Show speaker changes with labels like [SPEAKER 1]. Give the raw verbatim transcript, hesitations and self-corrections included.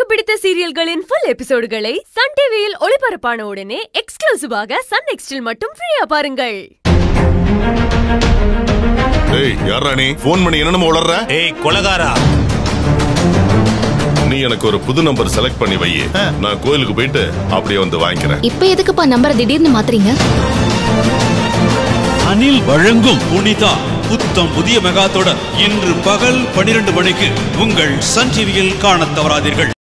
[SPEAKER 1] பிடித்த சீரியல்களின் full எபிசோடுகளை Sun டிவியில் ஒளிபரப்பான உடனே எக்ஸ்க்ளூசிவாக சன் நெக்ஸ்டில் மட்டும் ஃப்ரீயா பாருங்கள்.
[SPEAKER 2] ஏய் யாரா நீ? ஃபோன் பண்ணி என்னன்னு உளறற?
[SPEAKER 3] ஏய் கொலகாரா,
[SPEAKER 2] நீ எனக்கு ஒரு புது நம்பர் செலக்ட் பண்ணி வை. நான் கோயிலுக்கு போயிட்டு அப்படியே வந்து வாங்கிக்கிறேன்.
[SPEAKER 4] இப்போ எதுக்குப்பா நம்பரை திடீர்னு மாத்துறீங்க?
[SPEAKER 5] அனில் வழங்கும் புனிதா புத்தம் புதிய மெகா தொடர் இன்று பகல் பனிரெண்டு மணிக்கு உங்கள் சன் டிவியில் காணத் தவறாதீர்கள்.